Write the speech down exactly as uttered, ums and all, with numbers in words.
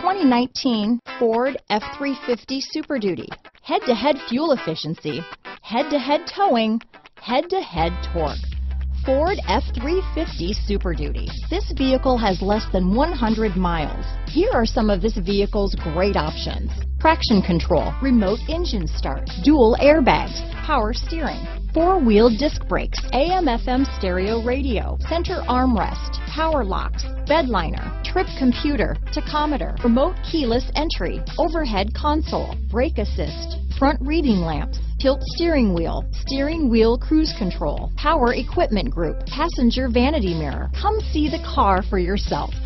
twenty nineteen Ford F three fifty Super Duty. Head-to-head fuel efficiency, head-to-head towing, head-to-head torque. Ford F three fifty Super Duty. This vehicle has less than one hundred miles. Here are some of this vehicle's great options: traction control, remote engine start, dual airbags, power steering, four-wheel disc brakes, A M F M stereo radio, center armrest, power locks, bed liner, trip computer, tachometer, remote keyless entry, overhead console, brake assist, front reading lamps, tilt steering wheel, steering wheel cruise control, power equipment group, passenger vanity mirror. Come see the car for yourself.